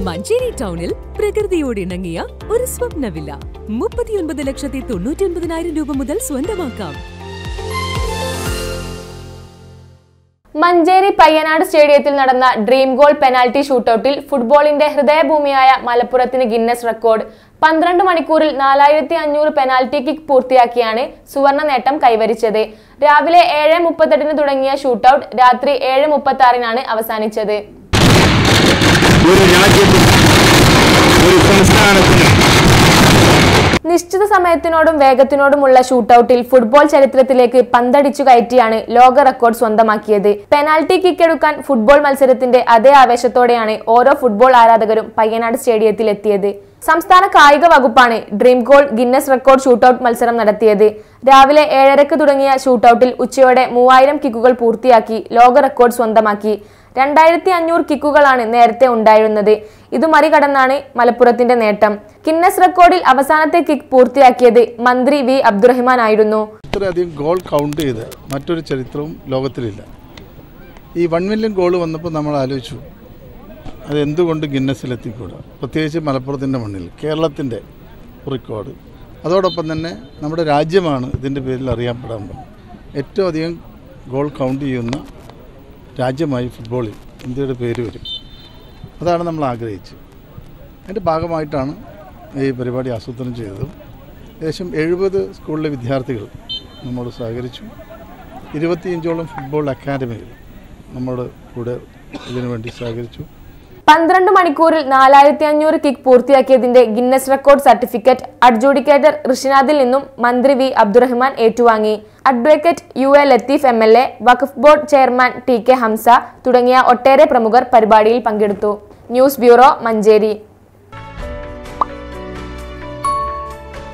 Manjeri townil പ്രകൃതിയോട് ഇണങ്ങിയ ഒരു സ്വപ്ന villa 39,99,000 രൂപ മുതൽ സ്വന്തമാക്കാം. മഞ്ചേരി പയ്യനാട് സ്റ്റേഡിയത്തിൽ നടന്ന ഡ്രീം ഗോൾ പെനാൽറ്റി ഷൂട്ടൌട്ടിൽ ഫുട്ബോളിന്റെ ഹൃദയഭൂമിയായ മലപ്പുറത്തിന് ഗിന്നസ് റെക്കോർഡ്. 12 മണിക്കൂറിൽ 4500 പെനാൽറ്റി കിക്ക് പൂർത്തിയാക്കിയാണ് സുവർണ നേട്ടം കൈവരിച്ചത്. രാവിലെ 7:38 തുടങ്ങിയ ഷൂട്ടൌട്ട് രാത്രി 7:36 അവസാനിച്ചത്. നിശ്ചിത സമയത്തിനോടും വേഗത്തിനോടുമുള്ള ഷൂട്ടൌട്ടിൽ ഫുട്ബോൾ ചരിത്രത്തിലേക്ക് പന്തടിച്ചു കയറ്റിയാണ് ലോക റെക്കോർഡ് സ്വന്തമാക്കിയത്. പെനാൽറ്റി കിക്ക് എടുക്കാൻ ഫുട്ബോൾ മത്സരത്തിന്റെ അതേ ആവേശത്തോടെയാണ് ഓരോ ഫുട്ബോൾ ആരാധകരും പയ്യനാട് സ്റ്റേഡിയത്തിൽ എത്തിയത്. സംസ്ഥാന കായിക വകുപ്പാണ് dream goal Guinness record shootout മത്സരം നടത്തിയത്. രാവിലെ 7:30 തുടങ്ങിയ ഷൂട്ടൌട്ടിൽ ഉച്ചയോടെ 3000 കിക്കുകൾ പൂർത്തിയാക്കി ലോക റെക്കോർഡ് സ്വന്തമാക്കി. 2500 കിക്കുകളാണ് നേരത്തെ ഉണ്ടായിരുന്നത്. ഇത് മറികടന്നാണ് മലപ്പുറത്തിന്റെ നേട്ടം. ഗിന്നസ് റെക്കോർഡിൽ അവസാനത്തെ കിക്ക് പൂർത്തിയാക്കിയത് മന്ത്രി വി അബ്ദുറഹ്മാൻ ആയിരുന്നു. ഇത്രയധികം ഗോൾ കൗണ്ട് ചെയ്ത് മറ്റൊരു ചരിത്രവും ലോകത്തിലില്ല. ഈ 1 മില്യൺ ഗോൾ വന്നപ്പോൾ നമ്മൾ ആലോചിച്ചു അത് എന്തുകൊണ്ട് ഗിന്നസിലെത്തിക്കൂടാ, പ്രത്യേകിച്ച് മലപ്പുറത്തിൻ്റെ മണ്ണിൽ കേരളത്തിൻ്റെ റെക്കോർഡ്. അതോടൊപ്പം തന്നെ നമ്മുടെ രാജ്യമാണ് ഇതിൻ്റെ പേരിൽ അറിയപ്പെടാൻ പോകുന്നത്. ഏറ്റവും അധികം ഗോൾ കൗണ്ട് ചെയ്യുന്ന രാജ്യമായി ഫുട്ബോളിൽ ഇന്ത്യയുടെ പേര് വരും. അതാണ് നമ്മൾ ആഗ്രഹിച്ചത്. അതിൻ്റെ ഭാഗമായിട്ടാണ് ഈ പരിപാടി ആസൂത്രണം ചെയ്തത്. ഏകദേശം 70 സ്കൂളിലെ വിദ്യാർത്ഥികൾ നമ്മോട് സഹകരിച്ചു. 25ഓളം ഫുട്ബോൾ അക്കാദമികൾ നമ്മുടെ കൂടെ ഇതിനുവേണ്ടി സഹകരിച്ചു. 12 മണിക്കൂറിൽ 4500 കിക്ക് പൂർത്തിയാക്കിയതിന്റെ ഗിന്നസ് റെക്കോർഡ് സർട്ടിഫിക്കറ്റ് അഡ്ജുഡിക്കേറ്റർ ഋഷിനാഥിൽ നിന്നും മന്ത്രി വി അബ്ദുറഹ്മാൻ ഏറ്റുവാങ്ങി. Advocate UA Latheef MLA, Waqf board chairman TK Hamza തുടങ്ങിയ ഒട്ടേറെ പ്രമുഖർ പരിപാടിയിൽ പങ്കെടുത്തു. News bureau, Manjeri.